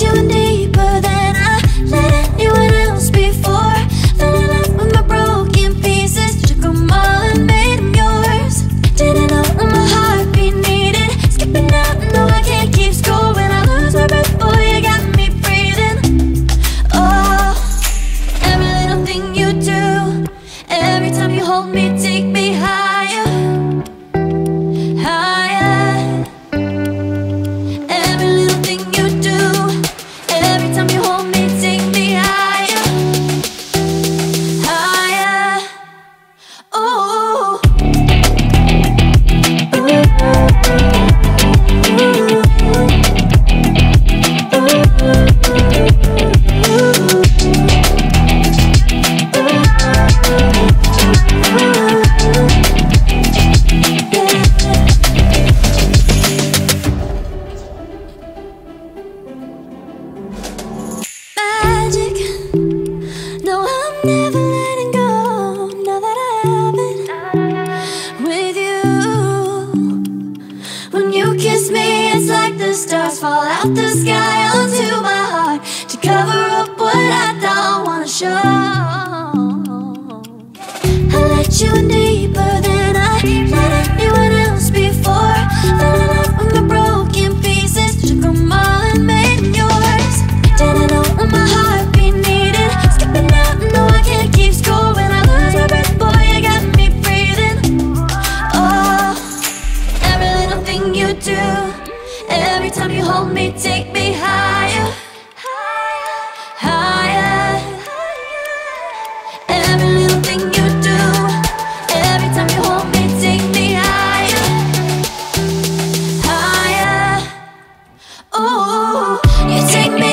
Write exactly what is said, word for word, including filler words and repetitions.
you in deeper than I let anyone else before. Fell in love with my broken pieces, took them all and made them yours. Didn't know what my heartbeat needed, skipping out, no I can't keep score. When I lose my breath, boy, you got me breathing. Oh, every little thing you do, every time you hold me, take me higher, higher. Every little thing you do, every time you hold me, take me higher, higher. Oh, magic. No, I'm never letting go. Now that I have it with you. When you kiss me, it's like the stars fall out the sky onto my heart to cover up what I don't wanna show. I let you in deeper than I let anyone else before. Fell in love with my broken pieces, took them all and made them yours. Didn't know what my heartbeat needed, skipping out, no I can't keep score. When I lose my breath, boy, you got me breathing. Oh, every little thing you do, every time you hold me, take me higher, higher. Every little thing you do, every time you hold me, take me higher, higher. Oh, you take me